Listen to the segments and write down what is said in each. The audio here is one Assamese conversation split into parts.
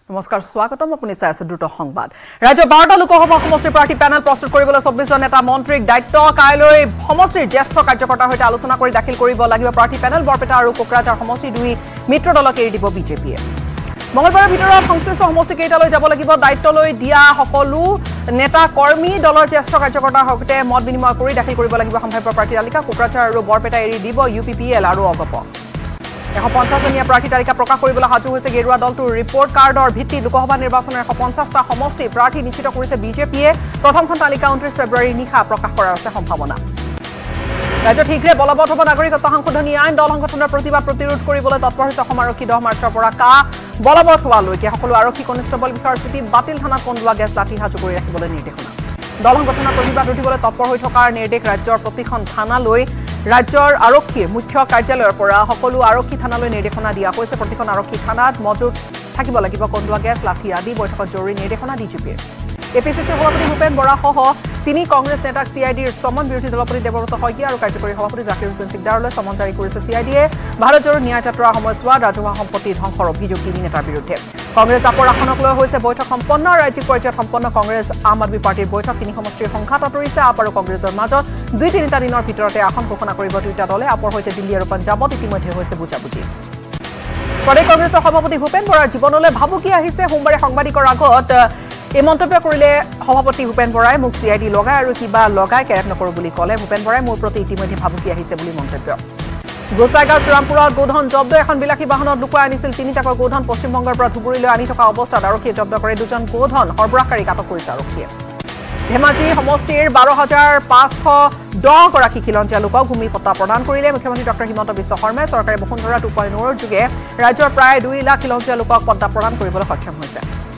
নমস্কাৰ স্বাগতম আপুনি চাই আছে দ্ৰুত সংবাদ ৰাজ্য 12টা লোকসভা সমষ্টিৰ প্ৰাৰ্থী পেনেল প্ৰস্তুত কৰিবলৈ 24 জন নেতা মন্ত্ৰীক দায়িত্ব কাইলৈ সমষ্টিৰ জ্যেষ্ঠ কাৰ্যকৰ্তাৰ সৈতে আলোচনা কৰি দাখিল কৰিব লাগিব প্ৰাৰ্থী পেনেল বৰপেটা আৰু কোকৰাঝাৰ সমষ্টি দুই মিত্ৰ দলক এৰি দিব বিজেপিয়ে মঙলবাৰৰ ভিতৰত সংশ্লিষ্ট সমষ্টি কেইটালৈ যাব লাগিব দায়িত্ব লৈ দিয়া সকলো নেতা কৰ্মী দলৰ জ্যেষ্ঠ কাৰ্যকৰ্তাৰ সৈতে মত বিনিময় কৰি দাখিল কৰিব লাগিব সম্ভাৱ্য প্ৰাৰ্থী তালিকা কোকৰাঝাৰ আৰু বৰপেটা এৰি দিব ইউপিপিএল আৰু অগপ 150 জনীয়া প্ৰাৰ্থী তালিকা প্ৰকাশ কৰিবলৈ সাজু হৈছে গেৰুৱা দলটোৰ ৰিপৰ্ট কাৰ্ডৰ ভিত্তিত লোকসভা নিৰ্বাচনৰ 150টা সমষ্টি প্ৰাৰ্থী নিশ্চিত কৰিছে বিজেপিয়ে প্ৰথমখন তালিকা 29 ফেব্ৰুৱাৰী নিশা প্ৰকাশ কৰাৰ আছে সম্ভাৱনা ৰাজ্যত শীঘ্ৰে বলৱৎ হ'ব নাগৰিকত্ব সংশোধনী আইন দল সংগঠনৰ প্ৰতিবাদ প্ৰতিৰোধ কৰিবলৈ তৎপৰ হৈছে অসম আৰক্ষী 10 মাৰ্চৰ পৰা বলৱৎ হোৱালৈকে সকলো আৰক্ষী কনিষ্টবল বিষয়াৰ ছুটি বাতিল থানাত কন্দুৱা গেছ লাঠি সাজু কৰি ৰাখিবলৈ নিৰ্দেশনা দল সংগঠনৰ প্ৰতিবাদ উঠিবলৈ তৎপৰ হৈ থকাৰ নিৰ্দেশ ৰাজ্যৰ প্ৰতিখন থানালৈ ৰাজ্যৰ আৰক্ষীৰ মুখ্য কাৰ্যালয়ৰ পৰা সকলো আৰক্ষী থানালৈ নিৰ্দেশনা দিয়া হৈছে প্ৰতিখন আৰক্ষী থানাত মজুত থাকিব লাগিব কন্দুৱা গেছ লাঠি আদি বৈঠকত জৰুৰী নিৰ্দেশনা ডিজিপিৰ এপিচিচিৰ সভাপতি ভূপেন বৰা সহ তিনি কংগ্ৰেছ নেতাক চিআইডিৰ সমন বিৰোধী দলপতি দেৱব্ৰত শইকীয়া আৰু কাৰ্যকৰী সভাপতি জাকিৰ হুছেইন সিকদাৰলৈ সমন জাৰি কৰিছে চিআইডিয়ে ভাৰত জোড়ো ন্যায় যাত্ৰাৰ সময়ছোৱাত ৰাজহুৱা সম্পত্তি ধ্বংসৰ অভিযোগ তিনি নেতাৰ বিৰুদ্ধে কংগ্ৰেছ জাপৰ আসনক লৈ হৈছে বৈঠক সম্পন্ন ৰাজ্যিক পৰ্যায়ত সম্পন্ন কংগ্ৰেছ আম আদমি পাৰ্টিৰ বৈঠক তিনি সমষ্টিৰ সংঘাত আঁতৰিছে আপ আৰু কংগ্ৰেছৰ মাজত 2-3টা দিনৰ ভিতৰতে আসন ঘোষণা কৰিব দুয়োটা দলে আপৰ সৈতে দিল্লী আৰু পঞ্জাৱত ইতিমধ্যে হৈছে বুজাবুজি প্ৰদেশ কংগ্ৰেছৰ সভাপতি ভূপেন বৰাৰ জীৱনলৈ ভাবুকি আহিছে সোমবাৰে সাংবাদিকৰ আগত এই মন্তব্য কৰিলে সভাপতি ভূপেন বৰাই মোক চিআইডি লগাই আৰু কিবা লগাই কেৰেপ নকৰো বুলি ক'লে ভূপেন বৰাই মোৰ প্ৰতি ইতিমধ্যে ভাবুকি আহিছে বুলি মন্তব্য গোসাইগাঁও শ্ৰীৰামপুৰত গোধন জব্দ এখন বিলাসী বাহনত লুকুৱাই আনিছিল তিনিটাকৈ গোধন পশ্চিমবংগৰ পৰা ধুবুৰীলৈ আনি থকা অৱস্থাত আৰক্ষীয়ে জব্দ কৰে দুজন গোধন সৰবৰাহকাৰীক আটক কৰিছে আৰক্ষীয়ে ধেমাজি সমষ্টিৰ 12,510 গৰাকী খিলঞ্জীয়া লোকক ভূমি পট্টা প্ৰদান কৰিলে মুখ্যমন্ত্ৰী ডক্টৰ হিমন্ত বিশ্ব শৰ্মাই চৰকাৰে বসুন্ধৰা 2.0 ৰ যোগে ৰাজ্যৰ প্ৰায় 2 লাখ খিলঞ্জীয়া লোকক পট্টা প্ৰদান কৰিবলৈ সক্ষম হৈছে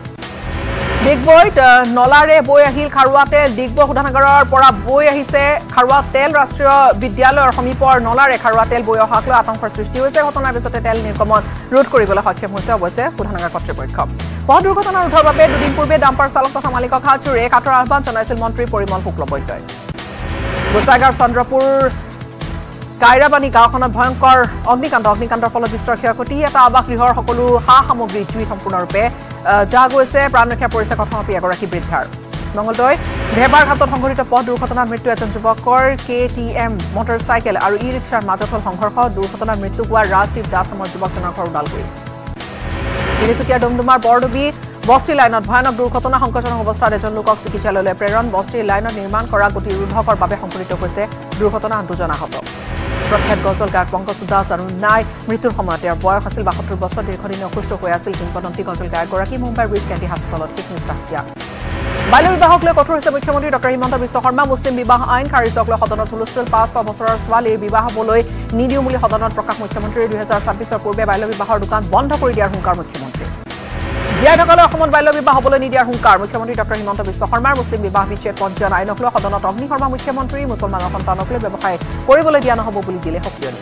ডিগবৈত নলাৰে বৈ আহিল খাৰুৱা তেল ডিগবৈ শোধনাগাৰৰ পৰা বৈ আহিছে খাৰুৱা তেল ৰাষ্ট্ৰীয় বিদ্যালয়ৰ সমীপৰ নলাৰে খাৰুৱা তেল বৈ অহাক লৈ আতংকৰ সৃষ্টি হৈছে ঘটনাৰ পিছতে তেল নিৰ্গমন ৰোধ কৰিবলৈ সক্ষম হৈছে অৱশ্যে শোধনাগাৰ কৰ্তৃপক্ষ পথ দুৰ্ঘটনা ৰোধৰ বাবে দুদিন পূৰ্বে ডাম্পাৰ চালক তথা মালিকক হাজোৰে কাটৰ আহ্বান জনাইছিল মন্ত্ৰী পৰিমল শুক্লবৈদ্যই গোসাইগাঁৱৰ চন্দ্ৰপুৰ কাইৰাবানী গাঁওখনত ভয়ংকৰ অগ্নিকাণ্ডৰ ফলত বিস্তৰ ক্ষয়ক্ষতি এটা আৱাস গৃহৰ সকলো সা সামগ্ৰী জুই সম্পূৰ্ণৰূপে যা গৈছে প্ৰাণ ৰক্ষা পৰিছে কথমাপি এগৰাকী বৃদ্ধাৰ মঙলদৈ ভেবাৰ ঘাটত সংঘটিত পথ দুৰ্ঘটনাত মৃত্যু এজন যুৱকৰ KTM মটৰচাইকেল আৰু ই ৰিক্সাৰ মাজত হ'ল সংঘৰ্ষ দুৰ্ঘটনাত মৃত্যু হোৱা ৰাজদীপ দাস নামৰ যুৱকজনৰ ঘৰ ওদালগুৰি তিনিচুকীয়াৰ ডুমডুমাৰ বৰডুবি বস্তি লাইনত ভয়ানক দুৰ্ঘটনা সংকটজনক অৱস্থাত এজন লোকক চিকিৎসালয়লৈ প্ৰেৰণ বস্তি লাইনত নিৰ্মাণ কৰা গতিৰোধকৰ বাবে সংঘটিত হৈছে দুৰ্ঘটনা দুজন আহত প্ৰখ্যাত গজল গায়ক পংকজ দাস আৰু নাই মৃত্যুৰ সময়ত তেওঁৰ বয়স আছিল 72 বছৰ দীৰ্ঘদিনে অসুস্থ হৈ আছিল কিংবদন্তি গজল গায়কগৰাকী মুম্বাইৰ ব্ৰিজ কেণ্টি হাস্পতালত শেষ নিশ্বাস ত্যাগ বাল্য বিবাহক লৈ কঠোৰ হৈছে মুখ্যমন্ত্ৰী ডক্টৰ হিমন্ত বিশ্ব শৰ্মা মুছলিম বিবাহ আইন খাৰিজক লৈ সদনত হুলস্থুল 5-6 বছৰৰ ছোৱালীৰ বিবাহ হ'বলৈ নিদিওঁ বুলি সদনত প্ৰকাশ মুখ্যমন্ত্ৰীৰ 2026 পূৰ্বে বাল্য বিবাহৰ দোকান বন্ধ কৰি দিয়াৰ হুংকাৰ মুখ্যমন্ত্ৰী জীয়াই থকালৈ অসমত বাল্য বিবাহ হ'বলৈ নিদিয়াৰ হুংকাৰ মুখ্যমন্ত্ৰী ডক্টৰ হিমন্ত বিশ্ব শৰ্মাৰ মুছলিম বিবাহ বিচ্ছেদ পঞ্জীয়ন আইনক লৈ সদনত অগ্নিশৰ্মা মুখ্যমন্ত্ৰী মুছলমানৰ সন্তানক লৈ ব্যৱসায় কৰিবলৈ দিয়া নহ'ব বুলি দিলে সকিয়নি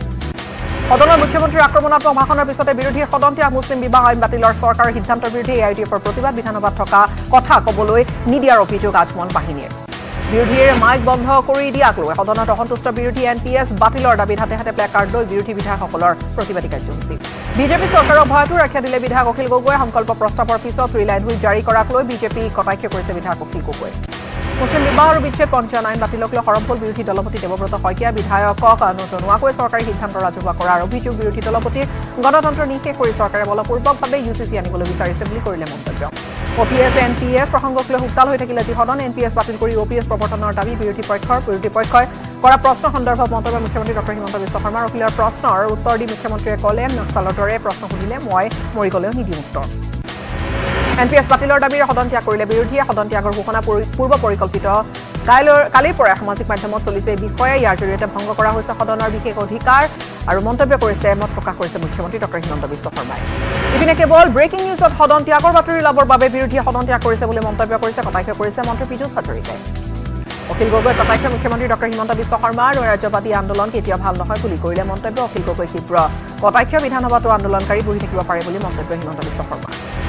সদনৰ মুখ্যমন্ত্ৰীৰ আক্ৰমণাত্মক ভাষণৰ পিছতে বিৰোধীৰ সদন্তীয় মুছলিম বিবাহ আইন বাতিলৰ চৰকাৰৰ সিদ্ধান্তৰ বিৰুদ্ধে AITFৰ প্ৰতিবাদ বিধানসভাত থকা কথা ক'বলৈ নিদিয়াৰ অভিযোগ আজমল বাহিনীৰ বিৰোধীৰ মাইক বন্ধ কৰি দিয়াক লৈ সদনত অসন্তুষ্ট বিৰোধী NPS বাতিলৰ দাবীত হাতে হাতে প্লেকাৰ্ড লৈ বিৰোধী বিধায়কসকলৰ প্ৰতিবাদী কাৰ্যসূচী বিজেপি চৰকাৰৰ ভয়তো ৰক্ষা দিলে বিধায়ক অখিল গগৈয়ে সংকল্প প্ৰস্তাৱৰ পিছত ৰিলাইন হুইপ জাৰি কৰাক লৈ বিজেপি কটাক্ষ কৰিছে বিধায়ক অখিল গগৈ মুছলিম বিবাহ আৰু বিচ্ছেদ পঞ্জীয়ন আইন বাতিলক লৈ হৰমপুৰ বিৰোধী দলপতি দেৱব্ৰত শইকীয়া বিধায়কক নজনোৱাকৈ চৰকাৰী সিদ্ধান্ত ৰাজহুৱা কৰাৰ অভিযোগ বিৰোধী দলপতিৰ গণতন্ত্ৰ নিষেধ কৰি চৰকাৰে বলপূৰ্বকভাৱে UCC আনিবলৈ বিচাৰিছে বুলি কৰিলে মন্তব্য OPS NPS প্ৰসংগক লৈ উত্তাল হৈ থাকিলে যি সদন NPS বাতিল কৰি OPS প্ৰৱৰ্তনৰ দাবী বিৰোধী পক্ষই কৰা প্ৰশ্ন সন্দৰ্ভত মন্তব্য মুখ্যমন্ত্ৰী ডক্টৰ হিমন্ত বিশ্ব শৰ্মাৰ অখিলৰ প্ৰশ্নৰ উত্তৰ দি মুখ্যমন্ত্ৰীয়ে ক'লে নক্সালৰ দৰে প্ৰশ্ন সুধিলে মই মৰি গ'লেও নিদিওঁ উত্তৰ NPS বাতিলৰ দাবীৰে সদন ত্যাগ কৰিলে বিৰোধীয়ে সদন ত্যাগৰ ঘোষণা পূৰ্ব পৰিকল্পিত কালিৰ পৰা সামাজিক মাধ্যমত চলিছে এই বিষয়ে ইয়াৰ জৰিয়তে ভংগ কৰা হৈছে সদনৰ বিশেষ অধিকাৰ আৰু মন্তব্য কৰিছে মত প্ৰকাশ কৰিছে মুখ্যমন্ত্ৰী ডক্টৰ হিমন্ত বিশ্ব শৰ্মাই ইপিনে কেৱল ব্ৰেকিং নিউজত সদন ত্যাগৰ বাতৰি লাভৰ বাবে বিৰোধীয়ে সদন ত্যাগ কৰিছে বুলি মন্তব্য কৰিছে কটাক্ষ কৰিছে মন্ত্ৰী পীযুষ হাজৰিকাই অখিল গগৈ কটাক্ষ মুখ্যমন্ত্ৰী ডক্টৰ হিমন্ত বিশ্ব শৰ্মা আৰু ৰাজ্যবাদী আন্দোলন কেতিয়াও ভাল নহয় বুলি কৰিলে মন্তব্য অখিল গগৈ তীব্ৰ কটাক্ষ বিধানসভাতো আন্দোলনকাৰী বহি থাকিব পাৰে বুলি মন্তব্য হিমন্ত বিশ্ব শৰ্মা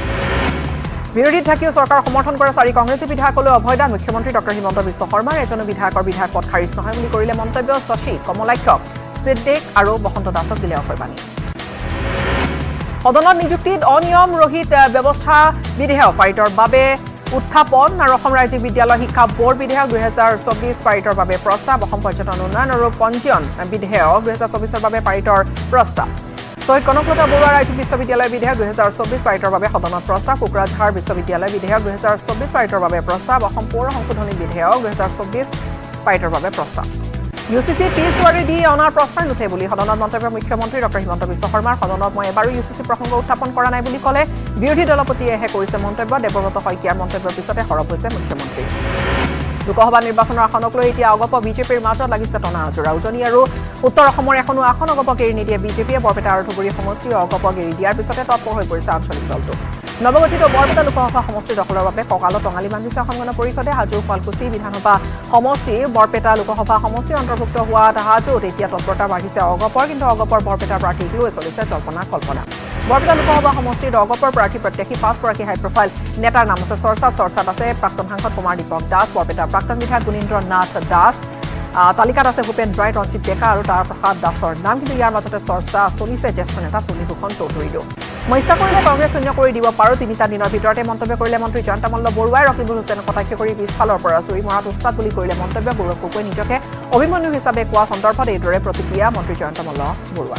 বিৰোধীত থাকিও চৰকাৰ সমৰ্থন কৰা 4 কংগ্ৰেছী বিধায়কলৈ অভয়দান মুখ্যমন্ত্ৰী ডক্টৰ হিমন্ত বিশ্ব শৰ্মাৰ এজনো বিধায়কৰ বিধায়ক পদ খাৰিজ নহয় বুলি কৰিলে মন্তব্য শশী কমলাক্ষ সিদ্দিক আৰু বসন্ত দাসক দিলে অভয়বাণী সদনত নিযুক্তিত অনিয়ম ৰহিত ব্যৱস্থা বিধেয়ক পাৰিতৰ বাবে উত্থাপন আৰু অসম ৰাজ্যিক বিদ্যালয় শিক্ষা বোৰ্ড বিধেয়ক 2024 পাৰিতৰ বাবে প্ৰস্তাৱ অসম পৰ্যটন উন্নয়ন আৰু পঞ্জীয়ন বিধেয়ক 2024 বাবে পাৰিতৰ প্ৰস্তাৱ শহীদ কনকলতা বৰুৱা ৰাজ্যিক বিশ্ববিদ্যালয় বিধেয়ক 2024 পাৰিতৰ বাবে সদনত প্ৰস্তাৱ কোকৰাঝাৰ বিশ্ববিদ্যালয় বিধেয়ক 2024 পাৰিতৰ বাবে প্ৰস্তাৱ অসম পৌৰ সংশোধনী বিধেয়ক 2024 পাৰিতৰ বাবে প্ৰস্তাৱ UCC পিছ ৱাৰি দি অনাৰ প্ৰশ্নই নুঠে বুলি সদনত মন্তব্য মুখ্যমন্ত্ৰী ডক্টৰ হিমন্ত বিশ্ব শৰ্মাৰ সদনত মই এবাৰো UCC প্ৰসংগ উত্থাপন কৰা নাই বুলি ক'লে বিৰোধী দলপতিয়েহে কৰিছে মন্তব্য দেৱব্ৰত শইকীয়াৰ মন্তব্যৰ পিছতে সৰব হৈছে মুখ্যমন্ত্ৰী লোকসভা নিৰ্বাচনৰ আসনক লৈ এতিয়া অগপ বিজেপিৰ মাজত লাগিছে টনাজোৰা উজনি আৰু উত্তৰ অসমৰ এখনো আসন অগপক এৰি নিদিয়ে বিজেপিয়ে বৰপেটা আৰু ধুবুৰী সমষ্টি অগপক এৰি দিয়াৰ পিছতে তৎপৰ হৈ পৰিছে আঞ্চলিক দলটো নৱগঠিত বৰপেটা লোকসভা সমষ্টি দখলৰ বাবে কঁকালত টঙালি বান্ধিছে সংগঠন পৰিষদে হাজো শুৱালকুছি বিধানসভা সমষ্টি বৰপেটা লোকসভা সমষ্টি অন্তৰ্ভুক্ত হোৱা হাজোত এতিয়া তৎপৰতা বাঢ়িছে অগপৰ কিন্তু অগপৰ বৰপেটা প্ৰাৰ্থীক লৈ চলিছে জল্পনা কল্পনা বৰপেটা লোকসভা সমষ্টিত অগপৰ প্ৰাৰ্থী প্ৰত্যাশী 5গৰাকী হাই প্ৰফাইল নেতাৰ নাম আছে চৰ্চাত আছে প্ৰাক্তন সাংসদ কুমাৰ দীপক দাস বৰপেটা প্ৰাক্তন বিধায়ক গুণীন্দ্ৰ নাথ দাস তালিকাত আছে ভূপেন ৰায় ৰঞ্জিত ডেকা আৰু তাৰ প্ৰসাদ দাসৰ নাম কিন্তু ইয়াৰ মাজতে চৰ্চা চলিছে জ্যেষ্ঠ নেতা ফণীভূষণ চৌধুৰীৰো মই ইচ্ছা কৰিলে কংগ্ৰেছ শূন্য কৰি দিব পাৰোঁ 3টা দিনৰ ভিতৰতে মন্তব্য কৰিলে মন্ত্ৰী জয়ন্ত মল্ল বৰুৱাই ৰকিবুল হুছেইন কটাক্ষ কৰি পিছফালৰ পৰা চুৰি মৰাত উস্তাদ বুলি কৰিলে মন্তব্য গৌৰৱ গগৈ নিজকে অভিমন্যু হিচাপে কোৱা সন্দৰ্ভত এইদৰে প্ৰতিক্ৰিয়া মন্ত্ৰী জয়ন্ত মল্ল বৰুৱাৰ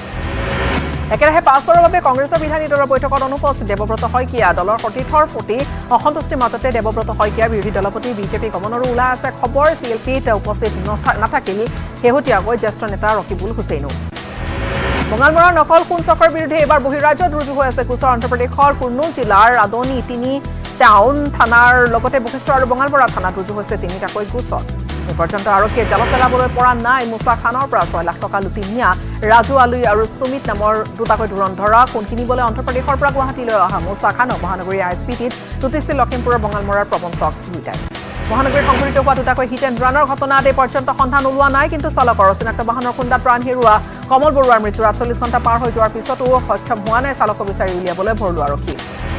একেৰাহে 5বাৰৰ বাবে কংগ্ৰেছৰ বিধায়িনী দলৰ বৈঠকত অনুপস্থিত দেৱব্ৰত শইকীয়া দলৰ সতীৰ্থৰ প্ৰতি অসন্তুষ্টিৰ মাজতে দেৱব্ৰত শইকীয়া বিৰোধী দলপতি বিজেপি গমনৰো ওলাই আছে খবৰ CLPত উপস্থিত নাথাকিল শেহতীয়াকৈ জ্যেষ্ঠ নেতা ৰকিবুল হুছেইনো মঙলবৰৰ নকল সোণ চক্ৰৰ বিৰুদ্ধে এবাৰ বহিৰাজ্যত ৰুজু হৈ আছে গোচৰ অন্ধ্ৰপ্ৰদেশৰ কুৰ্নুল জিলাৰ আদনি 3 টাউন থানাৰ লগতে বশিষ্ঠ আৰু মঙলবৰা থানাত ৰুজু হৈছে 3টাকৈ গোচৰ এই পৰ্যন্ত আৰক্ষীয়ে জালত পেলাবলৈ পৰা নাই মুছা খানৰ পৰা 6 লাখ টকা লুটি নিয়া ৰাজু আলুই আৰু সুমিত নামৰ দুটাকৈ ধুৰন্ধৰা সোণ কিনিবলৈ অন্ধ্ৰপ্ৰদেশৰ পৰা গুৱাহাটীলৈ অহা মুছা খানক মহানগৰী ISPTত তুতিছিল লখিমপুৰৰ বঙালমৰাৰ প্ৰবঞ্চক দুটাই মহানগৰীত সংঘটিত হোৱা দুটাকৈ হিট এণ্ড ৰানৰ ঘটনাত এই পৰ্যন্ত সন্ধান ওলোৱা নাই কিন্তু চালকৰ অচিনাক্ত বাহনৰ খুন্দাত প্ৰাণ হেৰুওৱা কমল বৰুৱাৰ মৃত্যুৰ 48 ঘণ্টা পাৰ হৈ যোৱাৰ পিছতো সক্ষম হোৱা নাই চালকক বিচাৰি উলিয়াবলৈ ভৰলু আৰক্ষী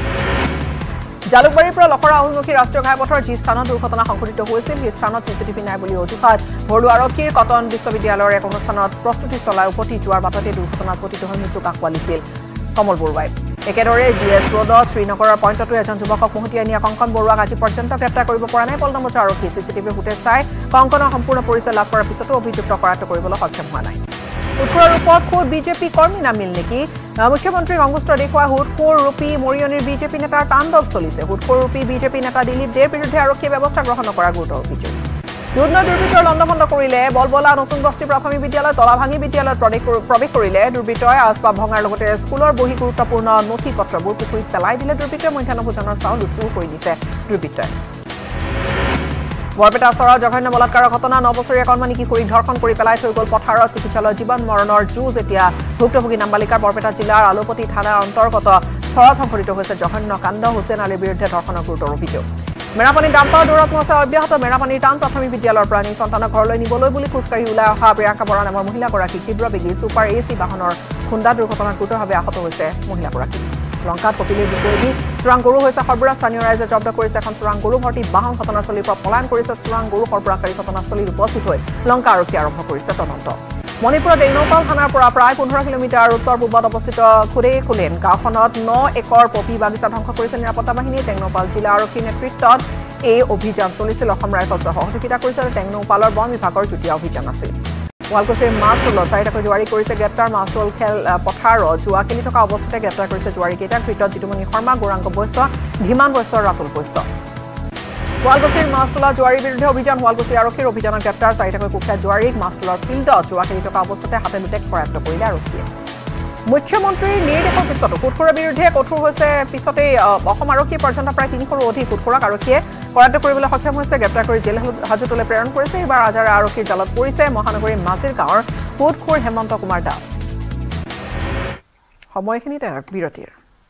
জালুকবাৰীৰ পৰা লখৰা অভিমুখী ৰাষ্ট্ৰীয় ঘাইপথৰ যি স্থানত দুৰ্ঘটনা সংঘটিত হৈছিল সেই স্থানত CCTV নাই বুলি অজুহাত ভৰলু আৰক্ষীৰ কটন বিশ্ববিদ্যালয়ৰ এক অনুষ্ঠানত প্ৰস্তুতি চলাই উভতি যোৱাৰ বাটতে দুৰ্ঘটনাত পতিত হৈ মৃত্যুক আঁকোৱালিছিল কমল বৰুৱাই একেদৰে GS ৰোডত শ্ৰীনগৰৰ পইণ্টতো এজন যুৱকক মহতিয়াই নিয়া কংকন বৰুৱাক আজি পৰ্যন্ত গ্ৰেপ্তাৰ কৰিব পৰা নাই পল্টন বজাৰ আৰক্ষী CCTV ফুটেজ চাই কংকনৰ সম্পূৰ্ণ পৰিচয় লাভ কৰাৰ পিছতো অভিযুক্ত কৰাটো কৰিবলৈ সক্ষম হোৱা নাই উৎসৰ ৰূপত খুদ বিজেপি কৰ্মী নামিল নেকি মুখ্যমন্ত্ৰীক অংগুষ্ট দেখুওৱা হুদখোৰ ৰূপী মৰিয়নিৰ বিজেপি নেতাৰ তাণ্ডৱ চলিছে হুদখোৰ ৰূপী বিজেপি নেতা দিলীপ দেৰ বিৰুদ্ধে আৰক্ষীয়ে ব্যৱস্থা গ্ৰহণ নকৰা গুৰুতৰ অভিযোগ দুৰ্নীতি দুৰ্বৃত্তৰ লণ্ডভণ্ড কৰিলে বলবলা নতুন বস্তি প্ৰাথমিক বিদ্যালয় তলাভাঙি বিদ্যালয়ত প্ৰৱেশ কৰিলে দুৰ্বৃত্তই আচবাব ভঙাৰ লগতে স্কুলৰ বহি গুৰুত্বপূৰ্ণ নথি পত্ৰবোৰ পুখুৰীত পেলাই দিলে দুৰ্বৃত্তই মধ্যাহ্ন ভোজনৰ চাউল চুৰ কৰি দিছে দুৰ্বৃত্তই বৰপেটা চহৰৰ জঘন্য বলাৎকাৰৰ ঘটনা 9 বছৰীয়া কণমানি কিশোৰীক ধৰ্ষণ কৰি পেলাই থৈ গ'ল পথাৰত চিকিৎসালয়ত জীৱন মৰণৰ যুঁজ এতিয়া ভুক্তভোগী নাবালিকাৰ বৰপেটা জিলাৰ আলুপতি থানাৰ অন্তৰ্গত চহৰত সংঘটিত হৈছে জঘন্য কাণ্ড হুছেইন আলীৰ বিৰুদ্ধে ধৰ্ষণৰ গুৰুতৰ অভিযোগ মেৰাপানী ডাম্পাৰ দৌৰত মচা অব্যাহত মেৰাপানীৰ টাউন প্ৰাথমিক বিদ্যালয়ৰ পৰা নি সন্তানক ঘৰলৈ নিবলৈ বুলি খোজকাঢ়ি ওলাই অহা প্ৰিয়াংকা বৰা নামৰ মহিলাগৰাকীক তীব্ৰবেগী ছুপাৰ AC বাহনৰ খুন্দা দুৰ্ঘটনাত গুৰুতৰভাৱে আহত হৈছে মহিলাগৰাকী লংকাত কপিলীৰ বিপৰীতে চোৰাং গৰু হৈছে সৰ্বৰা স্থানীয় ৰাইজে জব্দ কৰিছে এখন চোৰাং গৰু ভৰ্তি বাহন ঘটনাস্থলীৰ পৰা পলায়ন কৰিছে চোৰাং গৰু সৰবৰাহকাৰী ঘটনাস্থলীত উপস্থিত হৈ লংকা আৰক্ষী আৰম্ভ কৰিছে তদন্ত মণিপুৰৰ টেংনৌপাল থানাৰ পৰা প্ৰায় 15 কিলোমিটাৰ উত্তৰ পূবত অৱস্থিত খুৰেকুলেন গাঁওখনত 9 একৰ পপি বাগিচা ধ্বংস কৰিছে নিৰাপত্তা বাহিনীয়ে টেংনৌপাল জিলা আৰক্ষীৰ নেতৃত্বত এই অভিযান চলিছিল অসম ৰাইফলছৰ সহযোগিতা কৰিছে টেংনৌপালৰ বন বিভাগৰ যুটীয়া অভিযান আছিল শুৱালকুছিৰ মাছটোলত 4টাকৈ জোৱাৰী কৰিছে গ্ৰেপ্তাৰ মাছটোল খেল পথাৰত জোৱা খেলি থকা অৱস্থাতে গ্ৰেপ্তাৰ কৰিছে জোৱাৰীকেইটাক ভিতৰত জিতুমণি শৰ্মা গৌৰাংগ বৈশ্য ধীমান বৈশ্য ৰাতুল বৈশ্য শুৱালকুছিৰ মাছটোলা জোৱাৰীৰ বিৰুদ্ধে অভিযান শুৱালকুছি আৰক্ষীৰ অভিযানত গ্ৰেপ্তাৰ 4টাকৈ কুখ্যাত জোৱাৰীক মাছটোলৰ ফিল্ডত জোৱা খেলি থকা অৱস্থাতে হাতে লুটে কৰায়ত্ব কৰিলে আৰক্ষীয়ে মুখ্যমন্ত্ৰীৰ নিৰ্দেশৰ পিছতো সুদখোৰৰ বিৰুদ্ধে কঠোৰ হৈছে পিছতে অসম আৰক্ষী পৰ্যন্ত প্ৰায় 300ৰো অধিক সুদখোৰক আৰক্ষীয়ে কৰায়ত্ব কৰিবলৈ সক্ষম হৈছে গ্ৰেপ্তাৰ কৰি জেল হাজতলৈ প্ৰেৰণ কৰিছে এইবাৰ আজাৰা আৰক্ষীৰ জালত পৰিছে মহানগৰীৰ মাজিৰ গাঁৱৰ সুদখোৰ হেমন্ত কুমাৰ দাস সময়খিনিতে বিৰতিৰ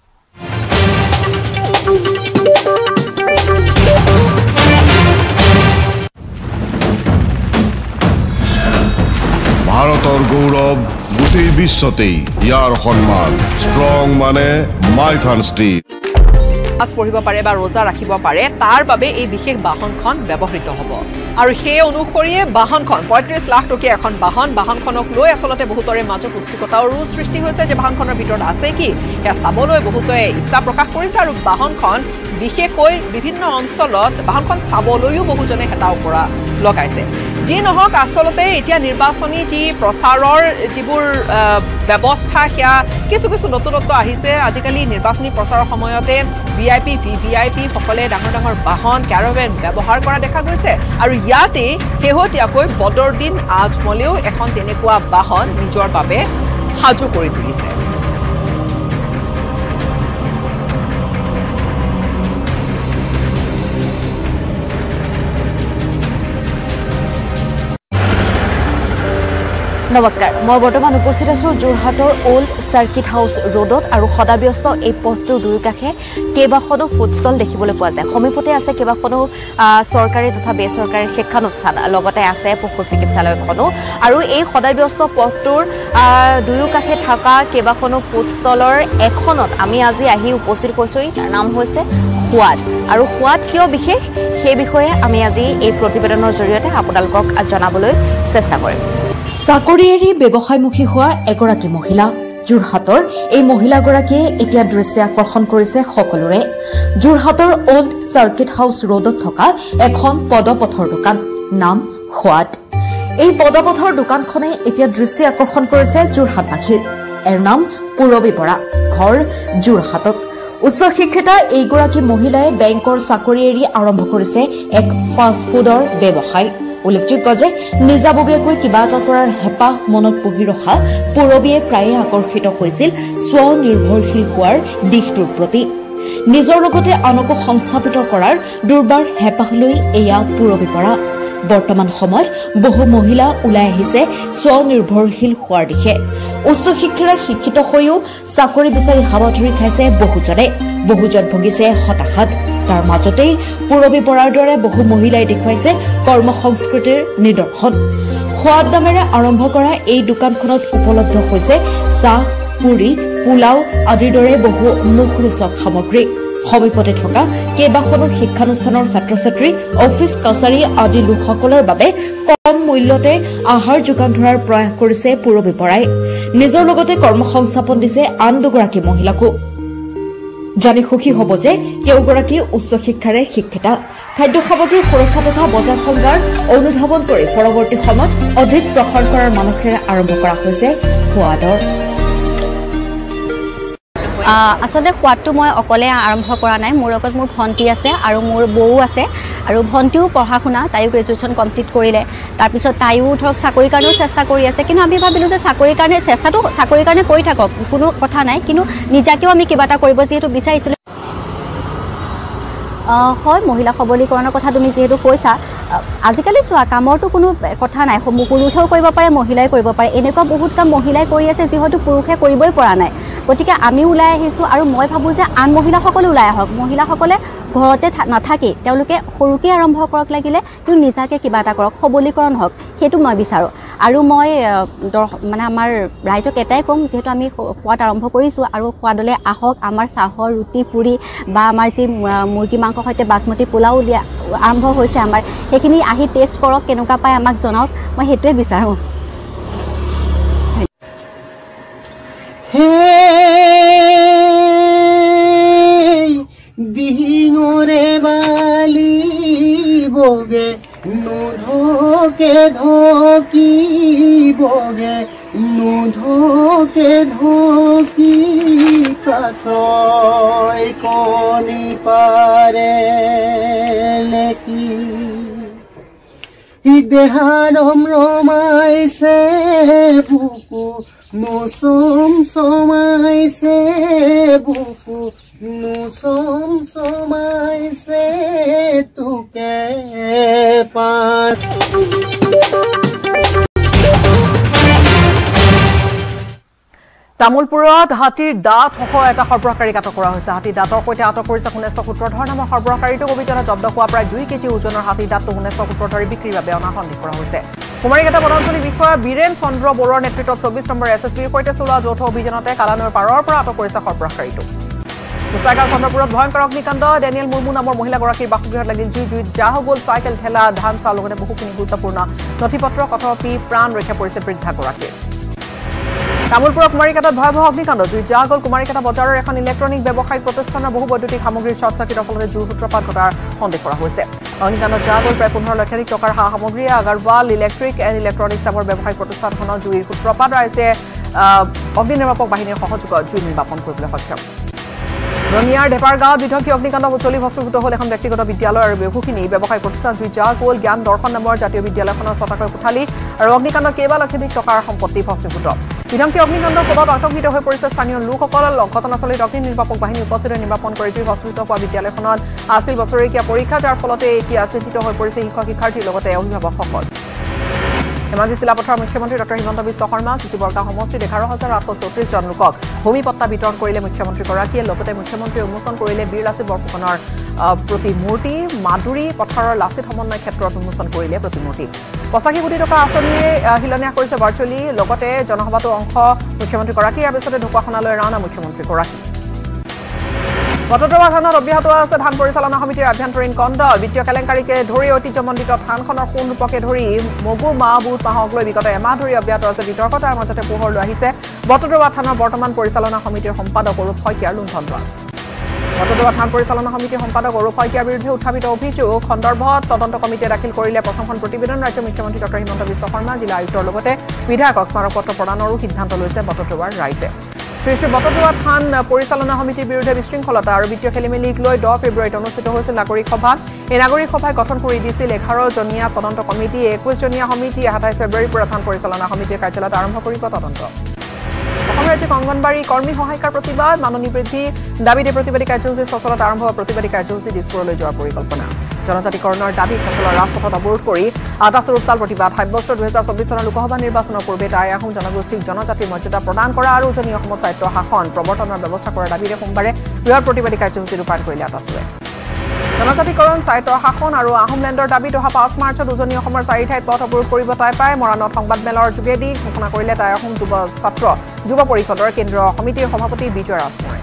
ভাৰতৰ গৌৰৱ গোটেই বিশ্বতেই ইয়াৰ সন্মান ষ্ট্ৰং মানে মাইথান ষ্টীল আজ পঢ়িব পাৰে বা ৰোজা ৰাখিব পাৰে তাৰ বাবে এই বিশেষ বাহনখন ব্যৱহৃত হ'ব আৰু সেই অনুসৰিয়ে বাহনখন ৩৫ লাখ টকীয়া এখন বাহনখনক লৈ আচলতে বহুতৰে মাজত উৎসুকতাৰো সৃষ্টি হৈছে যে বাহনখনৰ ভিতৰত আছে কি সেয়া চাবলৈ বহুতৰে ইচ্ছা প্ৰকাশ কৰিছে আৰু বাহনখন বিশেষকৈ বিভিন্ন অঞ্চলত বাহনখন চাবলৈও বহুজনে হেতাও পৰা লগাইছে যি নহওক আচলতে এতিয়া নিৰ্বাচনী যি প্ৰচাৰৰ যিবোৰ ব্যৱস্থা সেয়া কিছু নতুনত্ব আহিছে আজিকালি নিৰ্বাচনী প্ৰচাৰৰ সময়তে ভিআইপি সকলে ডাঙৰ বাহন ক্যাৰাভেন ব্যৱহাৰ কৰা দেখা গৈছে আৰু ইয়াতে শেহতীয়াকৈ বদৰদিন আজমলেও এখন তেনেকুৱা বাহন নিজৰ বাবে সাজু কৰি তুলিছে নমস্কাৰ মই বৰ্তমান উপস্থিত আছো যোৰহাটৰ ওল্ড সাৰ্কিট হাউস ৰোডত আৰু সদাব্যস্ত এই পথটোৰ দুয়োকাষে কেইবাখনো ফুডষ্টল দেখিবলৈ পোৱা যায় সমীপতে আছে কেইবাখনো চৰকাৰী তথা বেচৰকাৰী শিক্ষানুষ্ঠান লগতে আছে পশু চিকিৎসালয়খনো আৰু এই সদাব্যস্ত পথটোৰ দুয়োকাষে থকা কেইবাখনো ফুডষ্টলৰ এখনত আমি আজি আহি উপস্থিত হৈছো তাৰ নাম হৈছে সোৱাদ আৰু সোৱাদ কিয় বিশেষ সেই বিষয়ে আমি আজি এই প্ৰতিবেদনৰ জৰিয়তে আপোনালোকক জনাবলৈ চেষ্টা কৰিম চাকৰি এৰি ব্যৱসায়মুখী হোৱা এগৰাকী মহিলা যোৰহাটৰ এই মহিলাগৰাকীয়ে এতিয়া দৃষ্টি আকৰ্ষণ কৰিছে সকলোৰে যোৰহাটৰ ওল্ড সাৰ্কিট হাউস ৰোডত থকা এখন পদপথৰ দোকান নাম সোৱাদ এই পদপথৰ দোকানখনে এতিয়া দৃষ্টি আকৰ্ষণ কৰিছে যোৰহাটবাসীৰ এৰ নাম পুৰবী বৰা ঘৰ যোৰহাটত উচ্চ শিক্ষিতা এইগৰাকী মহিলাই বেংকৰ চাকৰি এৰি আৰম্ভ কৰিছে এক ফাষ্ট ফুডৰ ব্যৱসায় উল্লেখযোগ্য যে নিজাববীয়াকৈ কিবা এটা কৰাৰ হেঁপাহ মনত পুহি ৰখা পুৰবীয়ে প্ৰায়ে আকৰ্ষিত হৈছিল স্বনিৰ্ভৰশীল হোৱাৰ দিশটোৰ প্ৰতি নিজৰ লগতে আনকো সংস্থাপিত কৰাৰ দুৰ্বাৰ হেঁপাহ লৈ এয়া পুৰবী পৰা বৰ্তমান সময়ত বহু মহিলা ওলাই আহিছে স্বনিৰ্ভৰশীল হোৱাৰ দিশে উচ্চ শিক্ষাৰে শিক্ষিত হৈও চাকৰি বিচাৰি হাৱা ধৰি খাইছে বহুজন ভুগিছে হতাশাত তাৰ মাজতেই পুৰবী বৰাৰ দৰে বহু মহিলাই দেখুৱাইছে কৰ্মসংস্কৃতিৰ নিদৰ্শন সোৱাদ নামেৰে আৰম্ভ কৰা এই দোকানখনত উপলব্ধ হৈছে চাহ পুৰি পোলাও আদিৰ দৰে বহু মুখৰোচক সামগ্ৰী সমীপতে থকা কেইবাখনো শিক্ষানুষ্ঠানৰ ছাত্ৰ ছাত্ৰী অফিচ কাছাৰী আদি লোকসকলৰ বাবে কম মূল্যতে আহাৰ যোগান ধৰাৰ প্ৰয়াস কৰিছে পুৰবী বৰাই নিজৰ লগতে কৰ্মসংস্থাপন দিছে আন দুগৰাকী মহিলাকো জানি সুখী হ'ব যে তেওঁগৰাকী উচ্চ শিক্ষাৰে শিক্ষিতা খাদ্য সামগ্ৰীৰ সুৰক্ষা তথা বজাৰ সংস্থাৰ অনুধাৱন কৰি পৰৱৰ্তী সময়ত অধিক প্ৰসাৰ কৰাৰ মানসেৰে আৰম্ভ কৰা হৈছে সোৱাদৰ আচলতে সোৱাদটো মই অকলে আৰম্ভ কৰা নাই মোৰ লগত মোৰ ভণ্টি আছে আৰু মোৰ বৌ আছে আৰু ভণ্টিও পঢ়া শুনা তাইও গ্ৰেজুৱেশ্যন কমপ্লিট কৰিলে তাৰপিছত তাইও ধৰক চাকৰিৰ কাৰণেও চেষ্টা কৰি আছে কিন্তু আমি ভাবিলোঁ যে চাকৰিৰ কাৰণে চেষ্টাটো চাকৰিৰ কাৰণে কৰি থাকক কোনো কথা নাই কিন্তু নিজাকেও আমি কিবা এটা কৰিব যিহেতু বিচাৰিছিলোঁ হয় মহিলা সবলীকৰণৰ কথা তুমি যিহেতু কৈছা আজিকালি চোৱা কামৰটো কোনো কথা নাই পুৰুষেও কৰিব পাৰে মহিলাই কৰিব পাৰে এনেকুৱা বহুত কাম মহিলাই কৰি আছে যিহেতু পুৰুষে কৰিবই পৰা নাই গতিকে আমি ওলাই আহিছোঁ আৰু মই ভাবোঁ যে আন মহিলাসকলে ওলাই আহক মহিলাসকলে ঘৰতে নাথাকি তেওঁলোকে সৰুকৈ আৰম্ভ কৰক লাগিলে কিন্তু নিজাকৈ কিবা এটা কৰক সবলীকৰণ হওক সেইটো মই বিচাৰোঁ আৰু মই মানে আমাৰ ৰাইজক এটাই ক'ম যিহেতু আমি সোৱাদ আৰম্ভ কৰিছোঁ আৰু সোৱাদলৈ আহক আমাৰ চাহৰ ৰুটি পুৰি বা আমাৰ যি মুৰ্গী মাংসৰ সৈতে বাসমতি পোলাও দিয়া আৰম্ভ হৈছে আমাৰ সেইখিনি আহি টেষ্ট কৰক কেনেকুৱা পায় আমাক জনাওক মই সেইটোৱে বিচাৰোঁ দিঙরে বালি বগে নুধোকে ধকি বগে নুধোকে ধকি কাছয় কণী পাৰে লেকি দেহাৰম ৰমাইছে বুকু নুচম চমাইছে বুকু নুচম চমাইছে তোকে পাত তামুলপুৰত হাতীৰ দাঁতসহ এটা সৰবৰাহকাৰীক আটক কৰা হৈছে হাতীৰ দাঁতৰ সৈতে আটক কৰিছে শুনেশ সূত্ৰধৰ নামৰ সৰবৰাহকাৰীটোক অভিযানত জব্দ হোৱা প্ৰায় 2 কেজি ওজনৰ হাতীৰ দাঁতটো শুনেশ সূত্ৰধৰে বিক্ৰীৰ বাবে অনা সন্দেহ কৰা হৈছে কুমাৰীঘাটা বনাঞ্চলী বিষয়া বীৰেন চন্দ্ৰ বৰুৱাৰ নেতৃত্বত 24 নম্বৰ এছএছবিৰ সৈতে চলোৱা যৌথ অভিযানতে কালানৈৰ পাৰৰ পৰা আটক কৰিছে সৰবৰাহকাৰীটোক গোসাইগাঁও চন্দ্ৰপুৰত ভয়ংকৰ অগ্নিকাণ্ড ডেনিয়েল মুৰ্মু নামৰ মহিলাগৰাকীৰ বাসগৃহত লাগিল জুইত জাহ গ'ল চাইকেল ঠেলা ধান চাউল লগতে বহুখিনি গুৰুত্বপূৰ্ণ নথিপত্ৰ তথাপি প্ৰাণ ৰক্ষা পৰিছে বৃদ্ধাগৰাকীৰ তামুলপুৰৰ কুমাৰীকাটাত ভয়াবহ অগ্নিকাণ্ড জুইত জাহ গ'ল কুমাৰীকাটা বজাৰৰ এখন ইলেক্ট্ৰনিক ব্যৱসায়িক প্ৰতিষ্ঠানৰ বহু বৈদ্যুতিক সামগ্ৰীৰ শ্বৰ্ট চাৰ্কিটৰ ফলত জুইৰ সূত্ৰপাত ঘটাৰ সন্দেহ কৰা হৈছে অগ্নিকাণ্ডত জাহ গ'ল প্ৰায় 15 লক্ষাধিক টকাৰ সা সামগ্ৰী আগৰৱাল ইলেক্ট্ৰিক এণ্ড ইলেক্ট্ৰনিক্স নামৰ ব্যৱসায়িক প্ৰতিষ্ঠানখনৰ জুইৰ সূত্ৰপাত ৰাইজে অগ্নি নিৰ্বাপক বাহিনীৰ সহযোগত জুই নিৰ্বাপন কৰিবলৈ সক্ষম ৰঙিয়াৰ ঢেপাৰগাঁৱত বিধ্বংসী অগ্নিকাণ্ড জ্বলি ভস্মীভূত হ'ল এখন ব্যক্তিগত বিদ্যালয় আৰু বহুখিনি ব্যৱসায়িক প্ৰতিষ্ঠান জুইত জাহ গ'ল জ্ঞান দৰ্শন নামৰ জাতীয় বিদ্যালয়খনৰ ছটাকৈ কোঠালি আৰু অগ্নিকাণ্ডত কেইবা লক্ষাধিক টকাৰ সম্পত্তি ভস্মীভূত বিধ্বংসী অগ্নিকাণ্ডৰ ফলত আতংকিত হৈ পৰিছে স্থানীয় লোকসকল ঘটনাস্থলীত অগ্নি নিৰ্বাপক বাহিনী উপস্থিত নিৰ্বাপন কৰি জুই ভস্মীভূত হোৱা বিদ্যালয়খনত আছিল বছৰেকীয়া পৰীক্ষা যাৰ ফলতে এতিয়া চিন্তিত হৈ পৰিছে শিক্ষক শিক্ষাৰ্থীৰ লগতে অভিভাৱকসকল ধেমাজি জিলা পথাৰৰ মুখ্যমন্ত্ৰী ডক্টৰ হিমন্ত বিশ্ব শৰ্মা চিচি বৰগাঁও সমষ্টিত 11,834 জন লোকক ভূমি পট্টা বিতৰণ কৰিলে মুখ্যমন্ত্ৰীগৰাকীয়ে লগতে মুখ্যমন্ত্ৰীয়ে উন্মোচন কৰিলে বীৰ লাচিত বৰফুকনৰ প্ৰতিমূৰ্তি মাদুৰী পথাৰৰ লাচিত সমন্বয় ক্ষেত্ৰত উন্মোচন কৰিলে প্ৰতিমূৰ্তি 85 কোটি টকা আঁচনিৰে শিলান্যাস কৰিছে ভাৰ্চুৱেলি লগতে জনসভাতো অংশ মুখ্যমন্ত্ৰীগৰাকীৰ ইয়াৰ পিছতে ঢকুৱাখনালৈ ৰাওনা মুখ্যমন্ত্ৰীগৰাকী বটদ্ৰৱা থানত অব্যাহত আছে ধান পৰিচালনা সমিতিৰ আভ্যন্তৰীণ কণ্ডল বিত্তীয় কেলেংকাৰীকে ধৰি ঐতিহ্যমণ্ডিত থানখনৰ সোণৰূপকে ধৰি মগু মাহ বুট মাহক লৈ বিগত এমাহ ধৰি অব্যাহত আছে বিতৰ্ক তাৰ মাজতে পোহৰলৈ আহিছে বটদ্ৰৱা থানৰ বৰ্তমান পৰিচালনা সমিতিৰ সম্পাদক অৰূপ শইকীয়াৰ লুণ্ঠনৰাজ বটদ্ৰৱা থান পৰিচালনা সমিতিৰ সম্পাদক অৰূপ শইকীয়াৰ বিৰুদ্ধে উত্থাপিত অভিযোগ সন্দৰ্ভত তদন্ত কমিটিয়ে দাখিল কৰিলে প্ৰথমখন প্ৰতিবেদন ৰাজ্যৰ মুখ্যমন্ত্ৰী ডক্টৰ হিমন্ত বিশ্ব শৰ্মা জিলা আয়ুক্তৰ লগতে বিধায়কক স্মাৰক পত্ৰ প্ৰদানৰো সিদ্ধান্ত লৈছে বটদ্ৰৱাৰ ৰাইজে শ্ৰী বটদ্ৰৱা থান পৰিচালনা সমিতিৰ বিৰুদ্ধে বিশৃংখলতা আৰু বিত্তীয় খেলিমেলিক লৈ 10 ফেব্ৰুৱাৰীত অনুষ্ঠিত হৈছিল নাগৰিক সভা এই নাগৰিক সভাই গঠন কৰি দিছিল 11জনীয়া তদন্ত কমিটি 21জনীয়া সমিতি 27 ফেব্ৰুৱাৰীৰ পৰা থান পৰিচালনা সমিতিৰ কাৰ্যালয়ত আৰম্ভ কৰিব তদন্ত অসম ৰাজ্যিক অংগনবাড়ী কৰ্মী সহায়িকাৰ প্ৰতিবাদ মাননী বৃদ্ধি দাবীতে প্ৰতিবাদী কাৰ্যসূচী সচলত আৰম্ভ হোৱা প্ৰতিবাদী কাৰ্যসূচী দিছপুৰলৈ যোৱাৰ পৰিকল্পনা জনজাতিকৰণৰ দাবীত সচলৰ ৰাজপথত অৱৰোধ কৰি আটাছৰ উত্তাল প্ৰতিবাদ সাব্যস্ত 2024 চনৰ লোকসভা নিৰ্বাচনৰ পূৰ্বে টাই আহোম জনগোষ্ঠীক জনজাতিৰ মৰ্যাদা প্ৰদান কৰা আৰু উজনি অসমত স্বায়ত্ব শাসন প্ৰৱৰ্তনৰ ব্যৱস্থা কৰাৰ দাবীৰে সোমবাৰে বৃহৎ প্ৰতিবাদী কাৰ্যসূচী ৰূপায়ণ কৰিলে আটাছৰে জনজাতিকৰণ স্বায়ত্ব শাসন আৰু আহোমলেণ্ডৰ দাবীত অহা 5 মাৰ্চত উজনি অসমৰ 4 ঠাইত পথ অৱৰোধ কৰিব টাই পাই মৰাণত সংবাদমেলৰ যোগেদি ঘোষণা কৰিলে টাই আহোম যুৱ পৰিষদৰ কেন্দ্ৰীয় সমিতিৰ সভাপতি বিজয় ৰাজমোহনে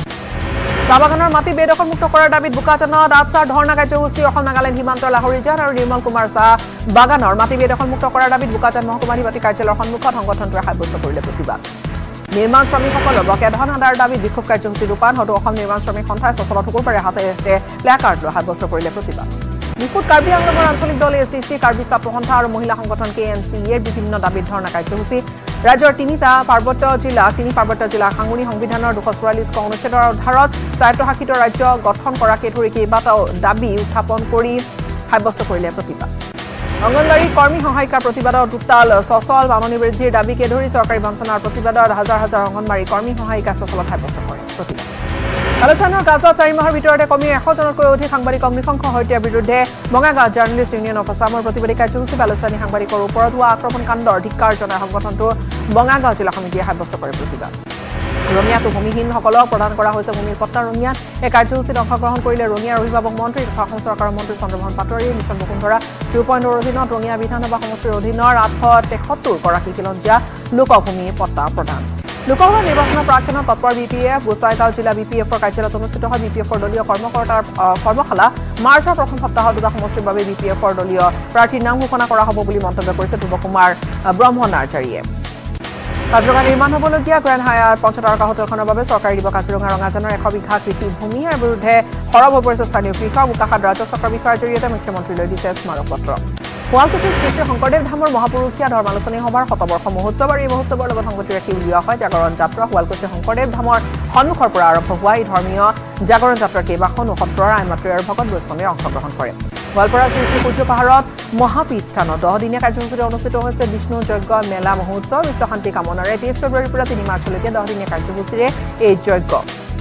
চাহ বাগানৰ মাটি বেদখলমুক্ত কৰাৰ দাবীত বোকাজানত আটছাৰ ধৰ্ণা কাৰ্যসূচী অসম নাগালেণ্ড সীমান্তৰ লাহৰীজান আৰু নিৰ্মল কুমাৰ চাহ বাগানৰ মাটি বেদখলমুক্ত কৰাৰ দাবীত বোকাজান মহকুমাধিপতি কাৰ্যালয়ৰ সন্মুখত সংগঠনটোৱে সাব্যস্ত কৰিলে প্ৰতিবাদ নিৰ্মাণ শ্ৰমিকসকলৰ বকেয়া ধন আদায়ৰ দাবীত বিক্ষোভ কাৰ্যসূচী ৰূপায়ণ হয়তো অসম নিৰ্মাণ শ্ৰমিক সন্থাই সচলত শুকুৰবাৰে হাতে প্লেকাৰ্ড লৈ সাব্যস্ত কৰিলে প্ৰতিবাদ বিপুত কাৰ্বি আংলঙৰ আঞ্চলিক দল এছডিচি কাৰ্বি ছাত্ৰ সন্থা আৰু মহিলা সংগঠন কেএনচিএৰ বিভিন্ন দাবীত ধৰ্ণা কাৰ্যসূচী ৰাজ্যৰ তিনি পাৰ্বত্য জিলা সাংগঠনিক সংবিধানৰ 244 অনুচ্ছেদৰ আধাৰত স্বায়ত্তশাসিত ৰাজ্য গঠন কৰাকে ধৰি কেইবাটাও দাবী উত্থাপন কৰি সাব্যস্ত কৰিলে প্ৰতিবাদ অংগনবাড়ী কৰ্মী সহায়িকাৰ প্ৰতিবাদত উত্তাল সচল মাননী বৃদ্ধিৰ দাবীকে ধৰি চৰকাৰী বঞ্চনাৰ প্ৰতিবাদত হাজাৰ হাজাৰ অংগনবাড়ী কৰ্মী সহায়িকা সচলত সাব্যস্ত কৰে প্ৰতিবাদ কালেচানৰ গাজত 4 মাহৰ ভিতৰতে কমি 100 জনতকৈ অধিক সাংবাদিক অগ্নিসংঘ হত্যাৰ বিৰুদ্ধে বঙাইগাঁও জাৰ্নেলিষ্ট ইউনিয়ন অফ আছামৰ প্ৰতিবাদী কাৰ্যসূচী পাকিস্তানী সাংবাদিকৰ ওপৰত হোৱা আক্ৰমণকাণ্ডৰ ধিক্কাৰ জনাই সংগঠনটো বঙাইগাঁও জিলা সমিতিয়ে সাব্যস্ত কৰে প্ৰতিবাদ ৰঙিয়াতো ভূমিহীনসকলক প্ৰদান কৰা হৈছে ভূমিৰ পট্টা ৰঙিয়াত এই কাৰ্যসূচীত অংশগ্ৰহণ কৰিলে ৰঙিয়াৰ অভিভাৱক মন্ত্ৰী তথা অসম চৰকাৰৰ মন্ত্ৰী চন্দ্ৰমোহন পাটোৱাৰী মিছন বসুন্ধৰা 2.0 অধীনত ৰঙিয়া বিধানসভা সমষ্টিৰ অধীনৰ 873 গৰাকী খিলঞ্জীয়া লোকক ভূমি পট্টা প্ৰদান লোকসভা নিৰ্বাচনৰ প্ৰাক্ষণত তৎপৰ বিপিএফ গোসাইগাঁও জিলা বিপিএফৰ কাৰ্যালয়ত অনুষ্ঠিত হয় বিপিএফৰ দলীয় কৰ্মকৰ্তাৰ কৰ্মশালা মাৰ্চৰ প্ৰথম সপ্তাহত দুটা সমষ্টিৰ বাবে বিপিএফৰ দলীয় প্ৰাৰ্থীৰ নাম ঘোষণা কৰা হ'ব বুলি মন্তব্য কৰিছে ধ্ৰুৱকুমাৰ ব্ৰহ্মনাৰ্জাৰীয়ে কাজিৰঙা নিৰ্মাণ হ'বলগীয়া গ্ৰেণ্ড হায়াত পঞ্চতাৰকা হোটেলখনৰ বাবে চৰকাৰে দিব কাজিৰঙা ৰঙাজানৰ 100 বিঘা কৃষি ভূমি ইয়াৰ বিৰুদ্ধে সৰব হৈ পৰিছে স্থানীয় কৃষক বোকাখাত ৰাজ্য চক্ৰ বিষয়াৰ জৰিয়তে মুখ্যমন্ত্ৰীলৈ দিছে স্মাৰক পত্ৰ শুৱালকুছিৰ শ্ৰী শ্ৰী শংকৰদেৱ ধামৰ মহাপুৰুষীয়া ধৰ্মালোচনী সভাৰ শতবৰ্ষ মহোৎসৱ আৰু এই মহোৎসৱৰ লগত সংগতি ৰাখি উলিওৱা হয় জাগৰণ যাত্ৰা শুৱালকুছিৰ শংকৰদেৱ ধামৰ সন্মুখৰ পৰা আৰম্ভ হোৱা এই ধৰ্মীয় জাগৰণ যাত্ৰাৰ কেইবাখনো সত্ৰৰ আইনমাতৃ আৰু ভকত বৈষ্ণৱে অংশগ্ৰহণ কৰে গোৱালপাৰা শ্ৰী শ্ৰী সূৰ্য পাহাৰত মহাপীঠ স্থানত 10 দিনীয়া কাৰ্যসূচীৰে অনুষ্ঠিত হৈছে বিষ্ণু যজ্ঞ মেলা মহোৎসৱ বিশ্ব শান্তি কামনাৰে 23 ফেব্ৰুৱাৰীৰ পৰা 3 মাৰ্চলৈকে 10 দিনীয়া কাৰ্যসূচীৰে এই যজ্ঞ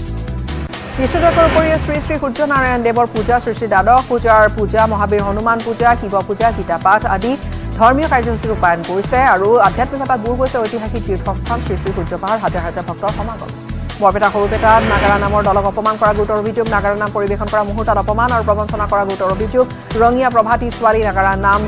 বিষ্ণুযজ্ঞৰ উপৰিও শ্ৰী শ্ৰী সূৰ্যনাৰায়ণ দেৱৰ পূজা শ্ৰী শ্ৰী দ্বাদশ পূজা মহাবীৰ হনুমান পূজা শিৱ পূজা গীতা পাঠ আদি ধৰ্মীয় কাৰ্যসূচী ৰূপায়ণ কৰিছে আৰু আধ্যাত্মিকতাত বুৰ হৈছে ঐতিহাসিক তীৰ্থস্থান শ্ৰী শ্ৰী সূৰ্য পাহাৰ হাজাৰ হাজাৰ ভক্তৰ সমাগম বৰপেটা সৰুপেটাত নাগাৰা নামৰ দলক অপমান কৰা গুৰুতৰ অভিযোগ নাগাৰা নাম পৰিৱেশন কৰা মুহূৰ্তত অপমান আৰু প্ৰবঞ্চনা কৰা গুৰুতৰ অভিযোগ ৰঙিয়া প্ৰভাতী ছোৱালী নাগাৰা নাম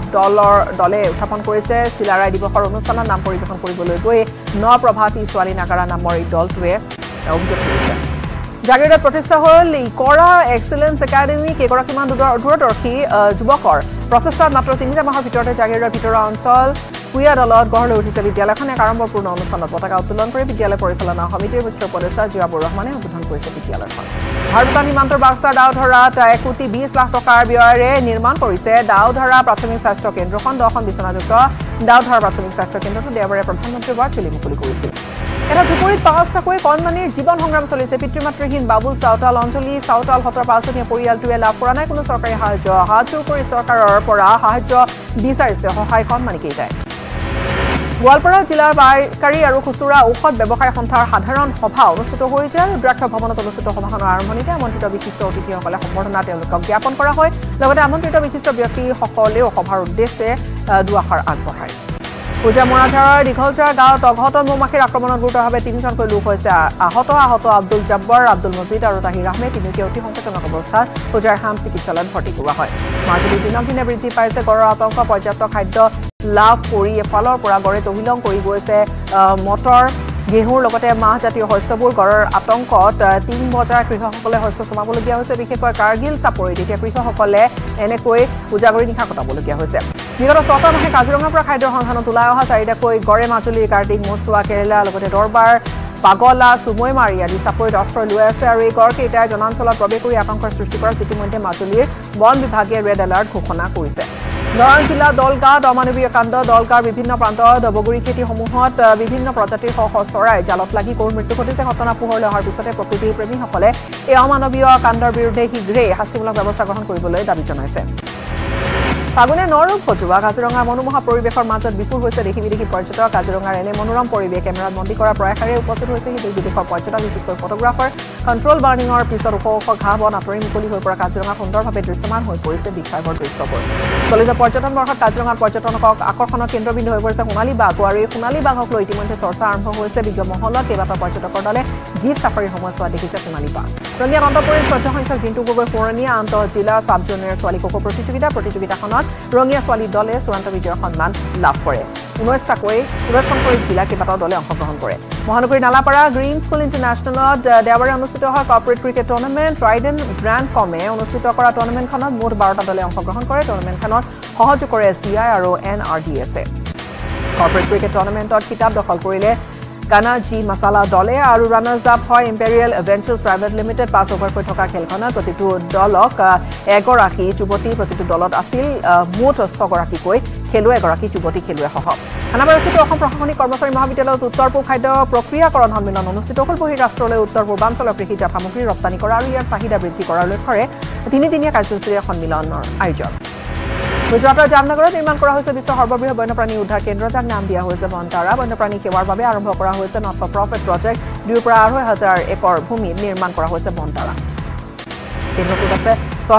দলে উত্থাপন কৰিছে চিলাৰাই দিৱসৰ অনুষ্ঠানত নাম পৰিৱেশন কৰিবলৈ গৈ প্ৰভাতী ছোৱালী নাগাৰা নামৰ এই দলটোৱে অভিযোগ কৰিছে জাগিৰোডত প্ৰতিষ্ঠা হ'ল ইকৰা এক্সেলেন্স একাডেমি কেইগৰাকীমান দূৰদৰ্শী যুৱকৰ প্ৰচেষ্টাত মাত্ৰ ৩ মাহৰ ভিতৰতে জাগিৰোডৰ ভিতৰুৱা অঞ্চল পুয়া দলত গঢ় লৈ উঠিছে বিদ্যালয়খনে এক আৰম্ভপূৰ্ণ অনুষ্ঠানত পতাকা উত্তোলন কৰি বিদ্যালয় পৰিচালনা সমিতিৰ মুখ্য উপদেষ্টা জিয়াবুৰ ৰহমানে উদ্বোধন কৰিছে বিদ্যালয়খন ভাৰতবান সীমান্তৰ বাক্সা ডাউধৰাত 1,20,00,000 টকাৰ ব্যয়েৰে নিৰ্মাণ কৰিছে ডাউধৰা প্ৰাথমিক স্বাস্থ্য কেন্দ্ৰখন 10খন বিচনাযুক্ত ডাউধৰা প্ৰাথমিক স্বাস্থ্য কেন্দ্ৰটো দেওবাৰে প্ৰধানমন্ত্ৰী ৱাৰ্চেলি মুকলি কৰিছিল এটা ঝুপৰিত 5টাকৈ কণমানিৰ জীৱন সংগ্ৰাম চলিছে পিতৃমাতৃহীন বাবুল চাওতাল অঞ্চলী চাওতাল হতৰ 5জনীয়া পৰিয়ালটোৱে লাভ কৰা নাই কোনো চৰকাৰী সাহায্য হাতজোৰ কৰি চৰকাৰৰ পৰা সাহায্য বিচাৰিছে সহায় কণমানিকেইটাই গোৱালপাৰা জিলাৰ বাইকাৰী আৰু খুচুৰা ঔষধ ব্যৱসায় সন্থাৰ সাধাৰণ সভা অনুষ্ঠিত হৈছে আৰু দ্ৰাক্ষ ভৱনত অনুষ্ঠিত সভাখনৰ আৰম্ভণিতে আমন্ত্ৰিত বিশিষ্ট অতিথিসকলে সম্বৰ্ধনা তেওঁলোকক জ্ঞাপন কৰা হয় লগতে আমন্ত্ৰিত বিশিষ্ট ব্যক্তিসকলেও সভাৰ উদ্দেশ্যে দুআষাৰ আগবঢ়ায় পূজা মৰাঝাৰৰ দীঘলচাৰ গাঁৱত অঘটন মৌমাখিৰ আক্ৰমণত গুৰুতৰভাৱে 3জনকৈ লোক হৈছে আহত আব্দুল জব্বৰ আব্দুল মজিদ আৰু তাহিৰ আহমেদ তিনিওকে অতি সংকটজনক অৱস্থাত পূজাৰ হাম চিকিৎসালয়ত ভৰ্তি কৰোৱা হয় মাজুলীত দিনক দিনে বৃদ্ধি পাইছে গড়ৰ আতংক পৰ্যাপ্ত খাদ্য লাভ কৰি এফালৰ পৰা গড়ে তহিলং কৰি গৈছে মটৰ ঘেঁহুৰ লগতে মাহজাতীয় শস্যবোৰ গড়ৰ আতংকত 3 বজাৰ কৃষকসকলে শস্য চমাবলগীয়া হৈছে বিশেষকৈ কাৰ্গিল চাপৰিত এতিয়া কৃষকসকলে এনেকৈ উজাগৰি নিশা কটাবলগীয়া হৈছে বিগত 6টা মাহে কাজিৰঙাৰ পৰা খাদ্যৰ সন্ধানত ওলাই অহা 4টাকৈ গড়ে মাজুলীৰ কাৰ্তিক মচুৱা কেৰেলা লগতে দৰবাৰ পাগলা সুমৈমাৰী আদি চাপৰিত আশ্ৰয় লৈ আছে আৰু এই গড়কেইটাই জনাঞ্চলত প্ৰৱেশ কৰি আতংকৰ সৃষ্টি কৰাত ইতিমধ্যে মাজুলীৰ বন বিভাগে ৰেড এলাৰ্ট ঘোষণা কৰিছে দৰং জিলা দলগাঁৱত অমানৱীয় কাণ্ড দলগাঁৱৰ বিভিন্ন প্ৰান্তত বগৰী খেতিসমূহত বিভিন্ন প্ৰজাতিৰ চৰাই জালত লাগি গৰুৰ মৃত্যু ঘটিছে ঘটনা পোহৰলৈ অহাৰ পিছতে প্ৰকৃতি প্ৰেমীসকলে এই অমানৱীয় কাণ্ডৰ বিৰুদ্ধে শীঘ্ৰেই শাস্তিমূলক ব্যৱস্থা গ্ৰহণ কৰিবলৈ দাবী জনাইছে ফাগুনে নৰূপ সজোৱা কাজিৰঙাৰ মনোমোহা পৰিৱেশৰ মাজত বিপুল হৈছে দেশী বিদেশী পৰ্যটক কাজিৰঙাৰ এনে মনোৰম পৰিৱেশ কেমেৰাত বন্দী কৰাৰ প্ৰয়াসেৰে উপস্থিত হৈছে দেশ বিদেশৰ পৰ্যটক বিশেষকৈ ফটোগ্ৰাফাৰ কণ্ট্ৰল বাৰ্ণিঙৰ পিছত ওখ ওখ ঘাঁহ বন আঁতৰি মুকলি হৈ পৰা কাজিৰঙা সুন্দৰভাৱে দৃশ্যমান হৈ পৰিছে বিখ্যাতৰ দৃশ্যবোৰ চলিত পৰ্যটন বৰ্ষত কাজিৰঙাৰ পৰ্যটকক আকৰ্ষণৰ কেন্দ্ৰবিন্দু হৈ পৰিছে সোণালী বাঘ আৰু এই সোণালী বাঘক লৈ ইতিমধ্যে চৰ্চা আৰম্ভ হৈছে বিজ্ঞ মহলত কেইবাটাও পৰ্যটকৰ দলে জীপ ছাফাৰীৰ সময়ছোৱা দেখিছে সোণালী বাঘ ৰঙিয়াত অন্তঃপুৰীত 14 সংখ্যক জিন্তু গগৈ পুৰণীয়া আন্তঃ জিলা চাব জুনিয়ৰ ছোৱালী খো খো প্ৰতিযোগিতাখনত ৰঙিয়া ছোৱালী দলে চূড়ান্ত বিজয়ৰ সন্মান লাভ কৰে 19খনকৈ জিলা কেইবাটাও দলে অংশগ্ৰহণ কৰে মহানগৰীৰ নালাপাৰা গ্ৰীণ স্কুল ইণ্টাৰনেশ্যনেলত দেওবাৰে অনুষ্ঠিত হোৱা corporate cricket tournament Raiden Grand কমে অনুষ্ঠিত কৰা টুৰ্ণামেণ্টখনত মুঠ 12টা দলে অংশগ্ৰহণ কৰে টুৰ্ণামেণ্টখনত সহযোগ কৰে SBI আৰু NRDSে কৰ্পৰেট ক্ৰিকেট টুৰ্ণামেণ্টত খিতাপ দখল কৰিলে কানাজি মাছালা দলে আৰু ৰানাৰ্ছ আপ হয় ইম্পেৰিয়েল এডভেঞ্চাৰ্ছ প্ৰাইভেট লিমিটেড 5 অভাৰকৈ থকা খেলখনত প্ৰতিটো দলক এগৰাকী যুৱতী প্ৰতিটো দলত আছিল মুঠ 6গৰাকীকৈ খেলুৱৈ এগৰাকী যুৱতী খেলুৱৈসহ খানাপাৰাস্থিত অসম প্ৰশাসনিক কৰ্মচাৰী মহাবিদ্যালয়ত উত্তৰ পূব খাদ্য প্ৰক্ৰিয়াকৰণ সন্মিলন অনুষ্ঠিত হ'ল বহিৰাষ্ট্ৰলৈ উত্তৰ পূৰ্বাঞ্চলৰ কৃষিজাত সামগ্ৰী ৰপ্তানি কৰা আৰু ইয়াৰ চাহিদা বৃদ্ধি কৰাৰ লক্ষ্যৰে 3দিনীয়া কাৰ্যসূচীৰে সন্মিলনৰ আয়োজন গুজৰাটৰ জামনগৰত নিৰ্মাণ কৰা হৈছে বিশ্বৰ সৰ্ববৃহৎ বন্যপ্ৰাণী উদ্ধাৰ কেন্দ্ৰ যাক নাম দিয়া হৈছে বনতাৰা বন্যপ্ৰাণী সেৱাৰ বাবে আৰম্ভ কৰা হৈছে নট ফৰ প্ৰফিট প্ৰজেক্ট 2 পৰা 2,500 একৰ ভূমিত নিৰ্মাণ কৰা হৈছে বনতাৰা কেন্দ্ৰটোত আছে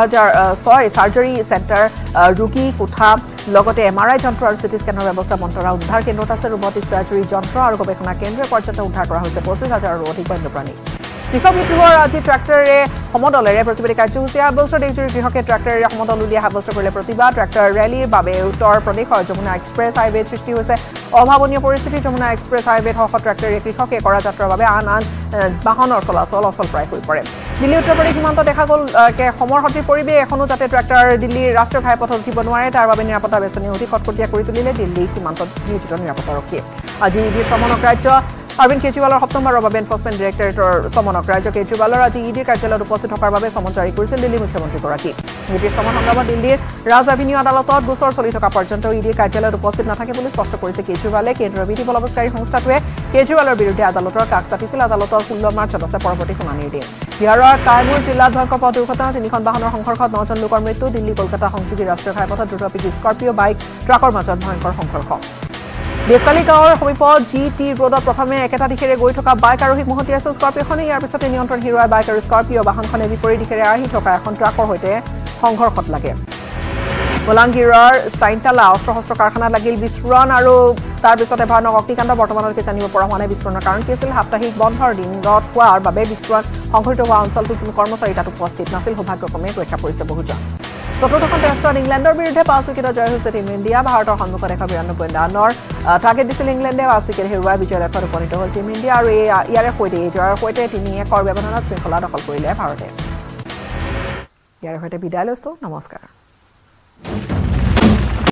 6 চাৰ্জাৰী চেণ্টাৰ ৰোগী কোঠা লগতে MRI যন্ত্ৰ আৰু চিটি স্কেনৰ ব্যৱস্থা বনতাৰা উদ্ধাৰ কেন্দ্ৰত আছে ৰবটিক চাৰ্জাৰী যন্ত্ৰ আৰু গৱেষণা কেন্দ্ৰীয় পৰ্যায়ত উদ্ধাৰ কৰা হৈছে 25,000ৰো অধিক বন্যপ্ৰাণী কৃষক বিদ্ৰোহৰ আজি ট্ৰেক্টৰেৰে সমদলেৰে প্ৰতিবাদী কাৰ্যসূচী হাবস্তৰ দেশজুৰি কৃষকে ট্ৰেক্টৰেৰে সমদল উলিয়াই হাবস্তৰ কৰিলে প্ৰতিবাদ ট্ৰেক্টৰ ৰেলীৰ বাবে উত্তৰ প্ৰদেশৰ যমুনা এক্সপ্ৰেছ হাইৱেত সৃষ্টি হৈছে অভাৱনীয় পৰিস্থিতি যমুনা এক্সপ্ৰেছ হাইৱেত ট্ৰেক্টৰেৰে কৃষকে কৰা যাত্ৰাৰ বাবে আন বাহনৰ চলাচল অচল প্ৰায় হৈ পৰে দিল্লী উত্তৰ প্ৰদেশ সীমান্ত দেখা গ'ল সময় সঠিক পৰিৱেশ এখনো যাতে ট্ৰেক্টৰ দিল্লীৰ ৰাষ্ট্ৰীয় ঘাইপথত উঠিব নোৱাৰে তাৰ বাবে নিৰাপত্তা বেচনি অধিক কটকটীয়া কৰি তুলিলে দিল্লী সীমান্তত নিয়োজিত নিৰাপত্তাৰক্ষীয়ে আজি ইডিৰ সমনক ৰাজ্য অৰবিন্দ কেজৰিৱালৰ সপ্তমবাৰৰ বাবে এনফৰ্চমেণ্ট ডিৰেক্টৰেটৰ সমনক ৰাজ্য কেজৰিৱালৰ আজি ইডিৰ কাৰ্যালয়ত উপস্থিত থকাৰ বাবে সমন জাৰি কৰিছিল দিল্লীৰ মুখ্যমন্ত্ৰীগৰাকী ইডিৰ সমন সংগ্ৰামত দিল্লীৰ ৰাজ এভিনিউ আদালতত গোচৰ চলি থকা পৰ্যন্ত ইডিৰ কাৰ্যালয়ত উপস্থিত নাথাকে বুলি স্পষ্ট কৰিছে কেজৰিৱালে কেন্দ্ৰীয় বিধি বলৱৎকাৰী সংস্থাটোৱে কেজৰিৱালৰ বিৰুদ্ধে আদালতৰ কাষ চাপিছিল আদালতৰ 16 মাৰ্চত আছে পৰৱৰ্তী শুনানিৰ দিন বিহাৰৰ কাইমুৰ জিলাত ভয়ংকৰ পথ দুৰ্ঘটনা 3খন বাহনৰ সংঘৰ্ষত 9জন লোকৰ মৃত্যু দিল্লী কলকাতা সংযোগী ৰাষ্ট্ৰীয় ঘাইপথত দ্ৰুতবেগী স্কৰ্পিঅ বাইক ট্ৰাকৰ মাজত ভয়ংকৰ সংঘৰ্ষ দেৱকালী গাঁৱৰ সমীপত GT ৰোডত প্ৰথমে একেটা দিশেৰে গৈ থকা বাইক আৰোহীক মহতিয়াই আছিল স্কৰ্পিঅখনে ইয়াৰ পিছতে নিয়ন্ত্ৰণ হেৰুৱাই বাইক আৰু স্কৰ্পিঅ বাহনখনে বিপৰীত দিশেৰে আহি থকা এখন ট্ৰাকৰ সৈতে সংঘৰ্ষত লাগে বলাংগীৰৰ চাইনতালা অস্ত্ৰ কাৰখানাত লাগিল বিস্ফোৰণ আৰু তাৰ পিছতে ভয়ানক অগ্নিকাণ্ড বৰ্তমানলৈকে জানিব পৰা হোৱা নাই বিস্ফোৰণৰ কাৰণ কি আছিল সাপ্তাহিক বন্ধৰ দিনত হোৱাৰ বাবে বিস্ফোৰণ সংঘটিত হোৱা অঞ্চলটোত কোনো কৰ্মচাৰী তাত উপস্থিত নাছিল সৌভাগ্যক্ৰমে ৰক্ষা পৰিছে বহুজন চতুৰ্থখন টেষ্টত ইংলেণ্ডৰ বিৰুদ্ধে 5 উইকেটত জয় হৈছে টীম ইণ্ডিয়া ভাৰতৰ সন্মুখত 192 ৰানৰ টাৰ্গেট দিছিল ইংলেণ্ডে ৮ উইকেট হেৰুৱাই বিজয় লক্ষ্যত উপনীত হ'ল টীম ইণ্ডিয়া আৰু ইয়াৰে সৈতে এই জয়ৰ সৈতে ৩-১ ব্যৱধানত শৃংখলা দখল কৰিলে ভাৰতে। ইয়াৰ সৈতে বিদায় লৈছোঁ, নমস্কাৰ।